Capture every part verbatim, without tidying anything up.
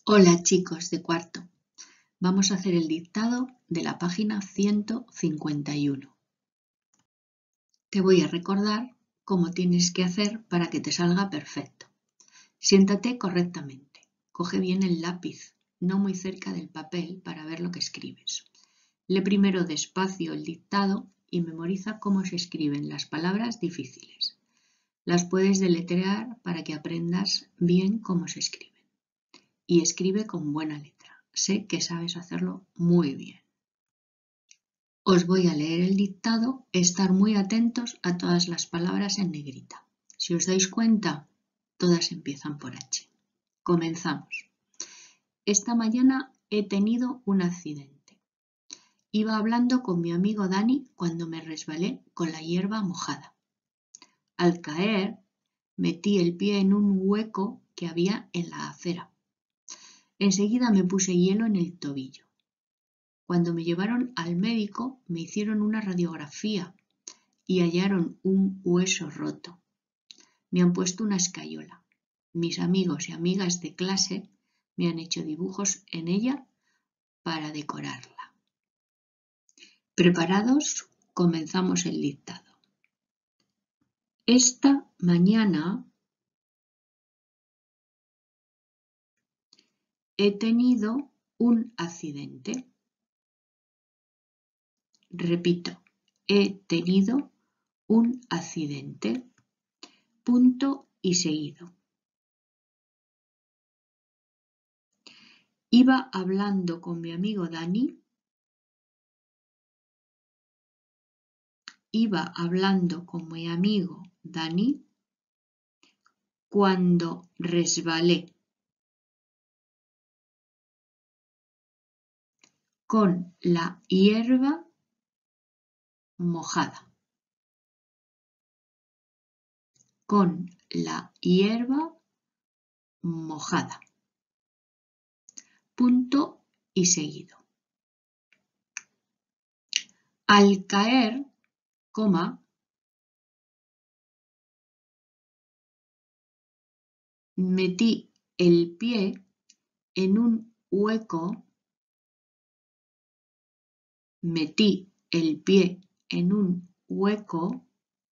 Hola chicos de cuarto, vamos a hacer el dictado de la página ciento cincuenta y uno. Te voy a recordar cómo tienes que hacer para que te salga perfecto. Siéntate correctamente, coge bien el lápiz, no muy cerca del papel para ver lo que escribes. Lee primero despacio el dictado y memoriza cómo se escriben las palabras difíciles. Las puedes deletrear para que aprendas bien cómo se escriben. Y escribe con buena letra. Sé que sabes hacerlo muy bien. Os voy a leer el dictado, estar muy atentos a todas las palabras en negrita. Si os dais cuenta, todas empiezan por H. Comenzamos. Esta mañana he tenido un accidente. Iba hablando con mi amigo Dani cuando me resbalé con la hierba mojada. Al caer, metí el pie en un hueco que había en la acera. Enseguida me puse hielo en el tobillo. Cuando me llevaron al médico me hicieron una radiografía y hallaron un hueso roto. Me han puesto una escayola. Mis amigos y amigas de clase me han hecho dibujos en ella para decorarla. ¿Preparados? Comenzamos el dictado. Esta mañana he tenido un accidente. Repito, he tenido un accidente. Punto y seguido. Iba hablando con mi amigo Dani. Iba hablando con mi amigo Dani cuando resbalé con la hierba mojada. Con la hierba mojada. Punto y seguido. Al caer, coma, metí el pie en un hueco, metí el pie en un hueco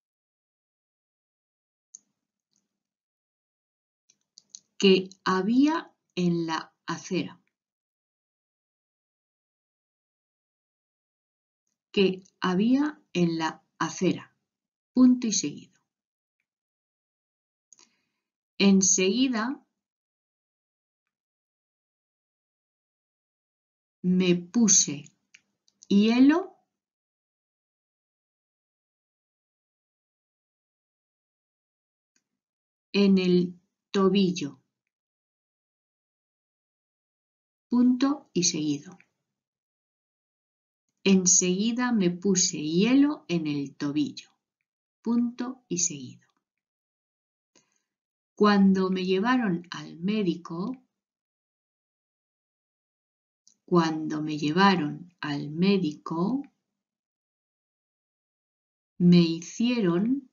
que había en la acera. Que había en la acera. Punto y seguido. Enseguida me puse hielo en el tobillo. Punto y seguido. Enseguida me puse hielo en el tobillo. Punto y seguido. Cuando me llevaron al médico, cuando me llevaron al médico, me hicieron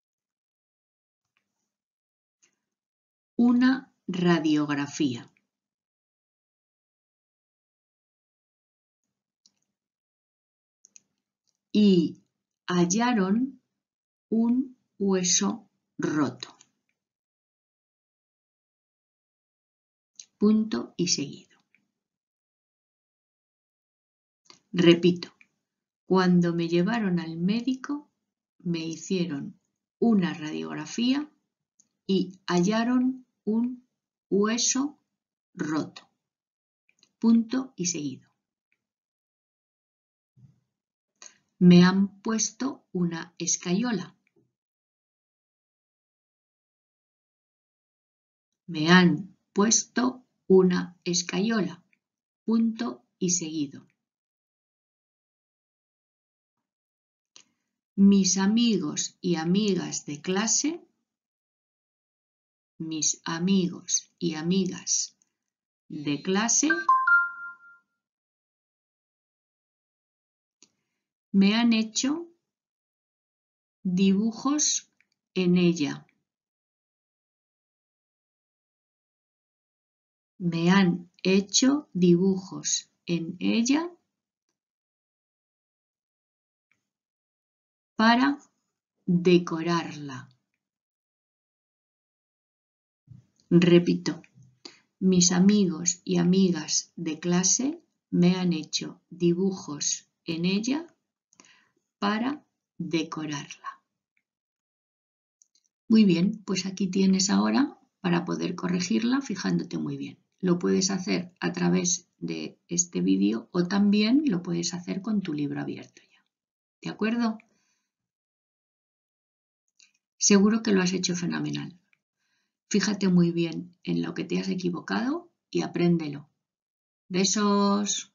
una radiografía. Y hallaron un hueso roto. Punto y seguido. Repito, cuando me llevaron al médico me hicieron una radiografía y hallaron un hueso roto. Punto y seguido. Me han puesto una escayola. Me han puesto una escayola. Punto y seguido. Mis amigos y amigas de clase, mis amigos y amigas de clase me han hecho dibujos en ella. Me han hecho dibujos en ella para decorarla. Repito, mis amigos y amigas de clase me han hecho dibujos en ella para decorarla. Muy bien, pues aquí tienes ahora para poder corregirla fijándote muy bien. Lo puedes hacer a través de este vídeo o también lo puedes hacer con tu libro abierto ya. ¿De acuerdo? Seguro que lo has hecho fenomenal. Fíjate muy bien en lo que te has equivocado y apréndelo. Besos.